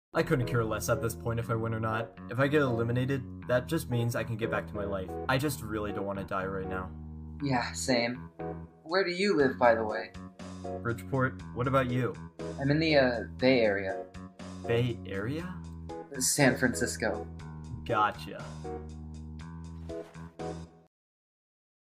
I couldn't care less at this point if I win or not. If I get eliminated, that just means I can get back to my life. I just really don't want to die right now. Yeah, same. Where do you live, by the way? Bridgeport, what about you? I'm in the, Bay Area. Bay Area? San Francisco. Gotcha.